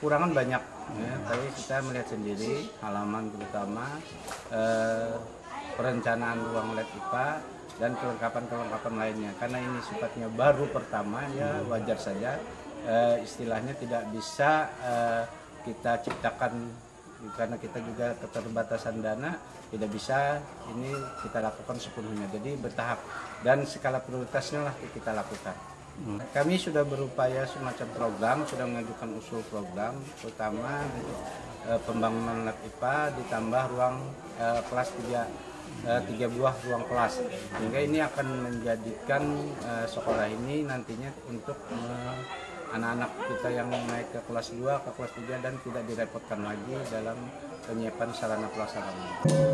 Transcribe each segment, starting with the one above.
kekurangan banyak, ya. Tapi kita melihat sendiri halaman terutama perencanaan ruang lab IPA dan kelengkapan lainnya. Karena ini sifatnya baru pertama, ya wajar saja istilahnya tidak bisa kita ciptakan karena kita juga keterbatasan dana, tidak bisa ini kita lakukan sepenuhnya. Jadi bertahap dan skala prioritasnya lah kita lakukan. Kami sudah berupaya semacam program, sudah mengajukan usul program, terutama pembangunan lab IPA ditambah ruang kelas 3 buah ruang kelas. Sehingga ini akan menjadikan sekolah ini nantinya untuk anak-anak kita yang naik ke kelas 2, ke kelas 3 dan tidak direpotkan lagi dalam penyiapan sarana prasarana.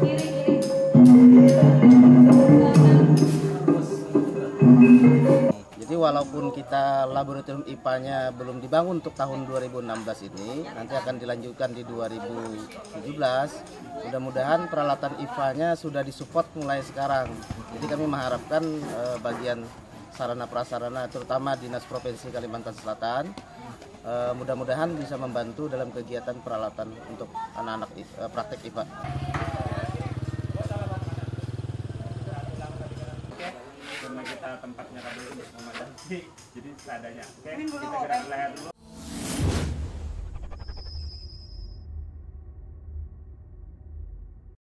Jadi walaupun kita laboratorium IPA-nya belum dibangun untuk tahun 2016 ini, nanti akan dilanjutkan di 2017. Mudah-mudahan peralatan IPA-nya sudah disupport mulai sekarang. Jadi kami mengharapkan bagian sarana prasarana terutama Dinas Provinsi Kalimantan Selatan mudah-mudahan bisa membantu dalam kegiatan peralatan untuk anak-anak praktek IPA. Karena kita tempatnya kabel jadi seadanya. Oke, kita gerak leher dulu.